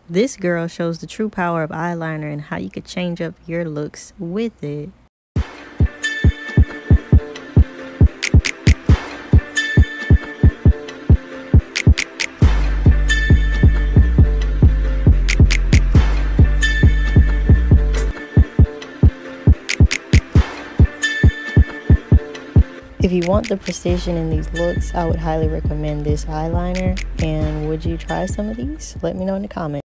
This girl shows the true power of eyeliner and how you could change up your looks with it. If you want the precision in these looks, I would highly recommend this eyeliner. And would you try some of these? Let me know in the comments.